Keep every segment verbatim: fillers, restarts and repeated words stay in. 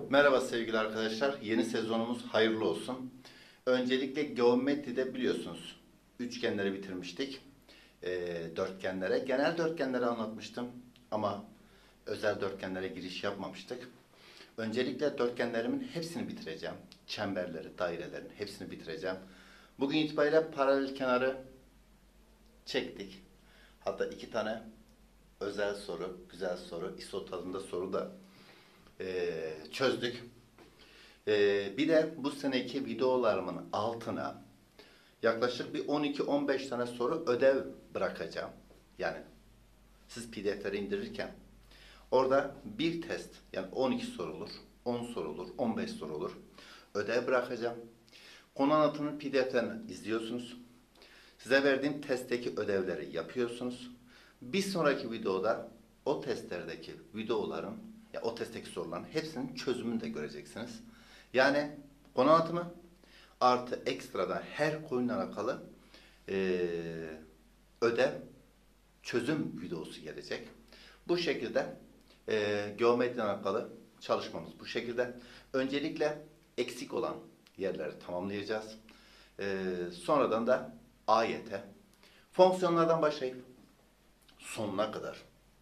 Merhaba sevgili arkadaşlar. Yeni sezonumuz hayırlı olsun. Öncelikle geometride biliyorsunuz üçgenleri bitirmiştik. Ee, dörtgenlere, genel dörtgenleri anlatmıştım ama özel dörtgenlere giriş yapmamıştık. Öncelikle dörtgenlerimin hepsini bitireceğim. Çemberleri, dairelerin hepsini bitireceğim. Bugün itibariyle paralel kenarı çektik. Hatta iki tane özel soru, güzel soru, ISO tadında soru da e, çözdük. Ee, bir de bu seneki videolarımın altına yaklaşık bir on iki on beş tane soru ödev bırakacağım. Yani siz P D F'leri indirirken orada bir test, yani on iki soru olur, on soru olur, on beş soru olur. Ödev bırakacağım. Konu anlatımının P D F'lerini izliyorsunuz. Size verdiğim testteki ödevleri yapıyorsunuz. Bir sonraki videoda o testlerdeki videoların, ya o testteki soruların hepsinin çözümünü de göreceksiniz. Yani konu anlatımı artı ekstradan her konuyla alakalı e, ödev, çözüm videosu gelecek. Bu şekilde e, geometriden alakalı çalışmamız bu şekilde. Öncelikle eksik olan yerleri tamamlayacağız. E, sonradan da A Y T, fonksiyonlardan başlayıp sonuna kadar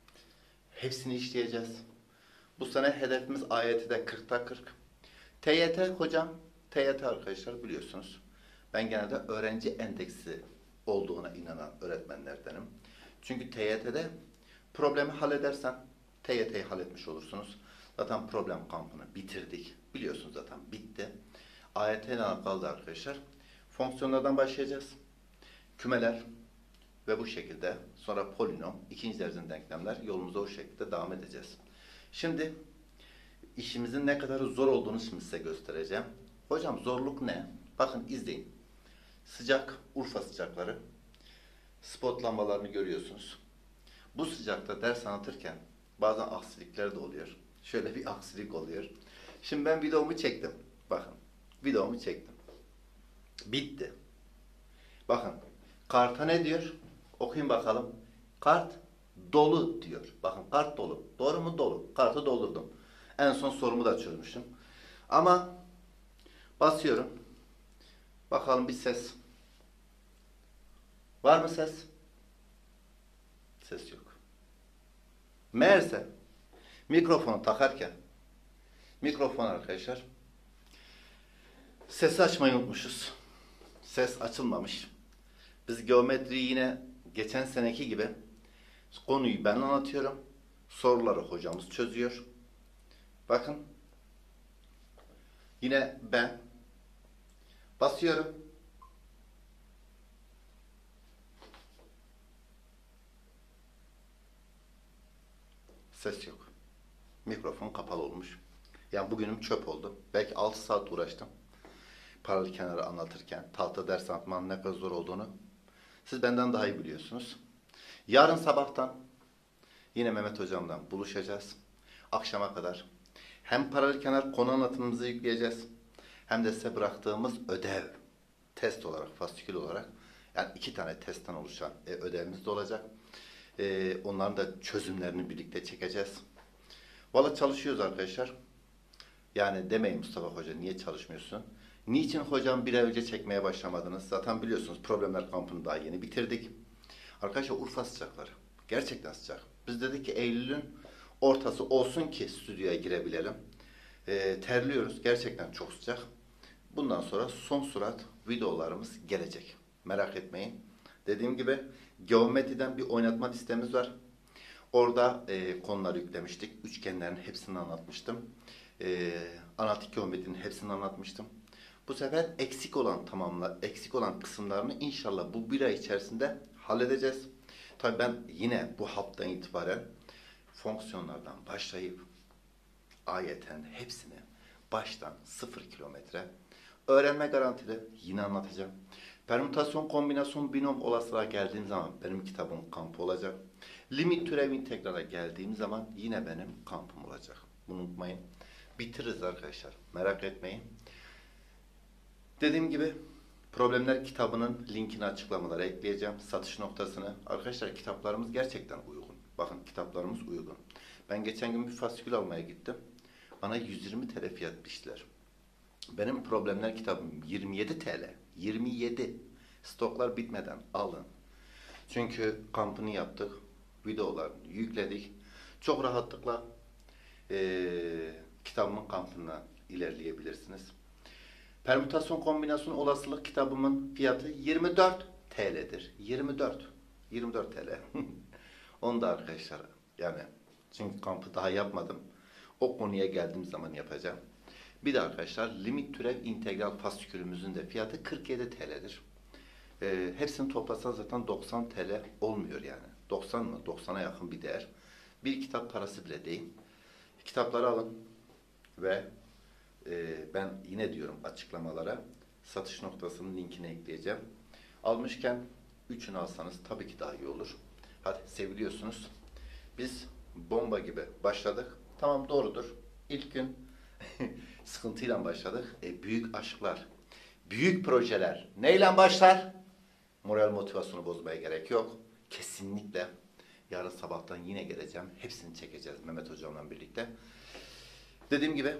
hepsini işleyeceğiz. Bu sene hedefimiz A Y T'de kırkta kırk. T Y T hocam, T Y T arkadaşlar biliyorsunuz. Ben genelde öğrenci endeksi olduğuna inanan öğretmenlerdenim. Çünkü T Y T'de problemi halledersen T Y T'yi halletmiş olursunuz. Zaten problem kampını bitirdik. Biliyorsunuz zaten bitti. A Y T ile alakalı da arkadaşlar fonksiyonlardan başlayacağız. Kümeler ve bu şekilde sonra polinom, ikinci derecen denklemler, yolumuza o şekilde devam edeceğiz. Şimdi İşimizin ne kadar zor olduğunu şimdi size göstereceğim. Hocam zorluk ne? Bakın izleyin. Sıcak, Urfa sıcakları. Spot lambalarını görüyorsunuz. Bu sıcakta ders anlatırken bazen aksilikler de oluyor. Şöyle bir aksilik oluyor. Şimdi ben videomu çektim. Bakın. Videomu çektim. Bitti. Bakın. Karta ne diyor? Okuyun bakalım. Kart dolu diyor. Bakın kart dolu. Doğru mu? Dolu. Kartı doldurdum. En son sorumu da çözmüştüm. Ama basıyorum. Bakalım bir ses. Var mı ses? Ses yok. Meğerse mikrofonu takarken mikrofon arkadaşlar sesi açmayı unutmuşuz. Ses açılmamış. Biz geometriyi yine geçen seneki gibi konuyu ben anlatıyorum. Soruları hocamız çözüyor. Bakın. Yine ben basıyorum. Ses yok. Mikrofon kapalı olmuş. Yani bugünüm çöp oldu. Belki altı saat uğraştım. Paralel kenarı anlatırken, tahta ders anlatmanın ne kadar zor olduğunu siz benden daha iyi biliyorsunuz. Yarın sabahtan yine Mehmet hocamdan buluşacağız. Akşama kadar hem paralel kenar konu anlatımımızı yükleyeceğiz. Hem de size bıraktığımız ödev, test olarak, fasikül olarak, yani iki tane testten oluşan e, ödevimiz de olacak. E, onların da çözümlerini birlikte çekeceğiz. Valla çalışıyoruz arkadaşlar. Yani demeyin Mustafa Hoca niye çalışmıyorsun? Niçin hocam bir ay önce çekmeye başlamadınız? Zaten biliyorsunuz problemler kampını daha yeni bitirdik. Arkadaşlar Urfa sıcakları. Gerçekten sıcak. Biz dedik ki Eylül'ün ortası olsun ki stüdyoya girebilelim. E, terliyoruz. Gerçekten çok sıcak. Bundan sonra son sürat videolarımız gelecek. Merak etmeyin. Dediğim gibi geometriden bir oynatma listemiz var. Orada e, konuları yüklemiştik. Üçgenlerin hepsini anlatmıştım. E, analitik geometrinin hepsini anlatmıştım. Bu sefer eksik olan tamamla, eksik olan kısımlarını inşallah bu bir ay içerisinde halledeceğiz. Tabii ben yine bu haftadan itibaren fonksiyonlardan başlayıp A Y T'nin hepsini baştan sıfır kilometre öğrenme garantili yine anlatacağım. Permütasyon, kombinasyon, binom olasılığa geldiğim zaman benim kitabım kampı olacak. Limit, türev, integrale geldiğim zaman yine benim kampım olacak. Bunu unutmayın. Bitiririz arkadaşlar. Merak etmeyin. Dediğim gibi problemler kitabının linkini açıklamalara ekleyeceğim. Satış noktasını. Arkadaşlar kitaplarımız gerçekten uygun. Bakın kitaplarımız uygun. Ben geçen gün bir fasikül almaya gittim. Bana yüz yirmi T L fiyat biçtiler. Benim problemler kitabım yirmi yedi T L. yirmi yedi. Stoklar bitmeden alın. Çünkü kampını yaptık. Videolarını yükledik. Çok rahatlıkla ee, kitabımın kampına ilerleyebilirsiniz. Permütasyon kombinasyon olasılık kitabımın fiyatı yirmi dört T L'dir. yirmi dört. yirmi dört T L. Onu da arkadaşlar yani çünkü kampı daha yapmadım. O konuya geldiğim zaman yapacağım. Bir de arkadaşlar limit türev integral fasikülümüzün de fiyatı kırk yedi T L'dir. Ee, hepsini toplasan zaten doksan T L olmuyor yani. doksan mı? doksana yakın bir değer. Bir kitap parası bile değil. Kitapları alın ve e, ben yine diyorum açıklamalara satış noktasının linkini ekleyeceğim. Almışken üçünü alsanız tabii ki daha iyi olur. Hadi seviliyorsunuz. Biz bomba gibi başladık. Tamam doğrudur. İlk gün sıkıntıyla başladık. E, büyük aşklar, büyük projeler neyle başlar? Moral motivasyonu bozmaya gerek yok. Kesinlikle yarın sabahtan yine geleceğim. Hepsini çekeceğiz Mehmet Hocam'la birlikte. Dediğim gibi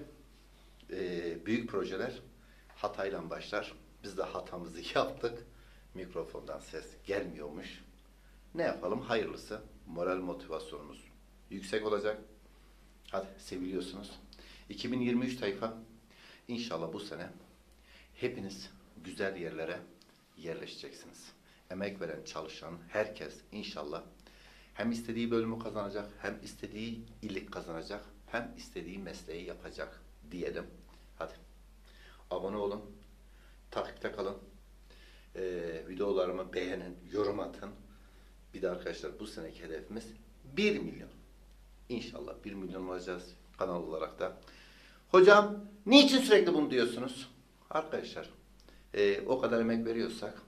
e, büyük projeler hatayla başlar. Biz de hatamızı yaptık. Mikrofondan ses gelmiyormuş. Ne yapalım? Hayırlısı. Moral motivasyonumuz yüksek olacak. Hadi seviliyorsunuz. iki bin yirmi üç tayfa inşallah bu sene hepiniz güzel yerlere yerleşeceksiniz. Emek veren, çalışan herkes inşallah hem istediği bölümü kazanacak, hem istediği ilik kazanacak, hem istediği mesleği yapacak diyelim. Hadi abone olun, takipte kalın, ee, videolarımı beğenin, yorum atın. Bir de arkadaşlar bu seneki hedefimiz bir milyon. İnşallah bir milyon olacağız kanal olarak da. Hocam niçin sürekli bunu diyorsunuz? Arkadaşlar e, o kadar emek veriyorsak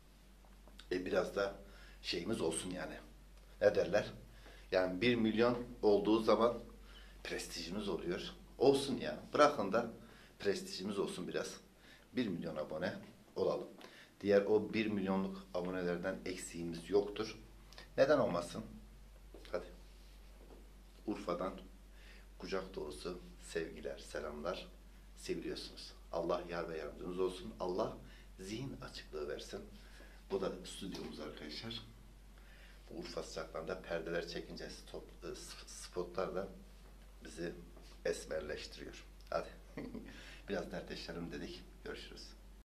e, biraz da şeyimiz olsun yani. Ne derler? Yani bir milyon olduğu zaman prestijimiz oluyor. Olsun ya. Bırakın da prestijimiz olsun biraz. bir milyon abone olalım. Diğer o bir milyonluk abonelerden eksiğimiz yoktur. Neden olmasın? Hadi. Urfa'dan kucak dolusu sevgiler, selamlar. Seviliyorsunuz. Allah yar ve yardımcınız olsun. Allah zihin açıklığı versin. Bu da stüdyomuz arkadaşlar. Bu Urfa sıcaklarında perdeler çekince stop, spotlar da bizi esmerleştiriyor. Hadi. Biraz dertleşelim dedik. Görüşürüz.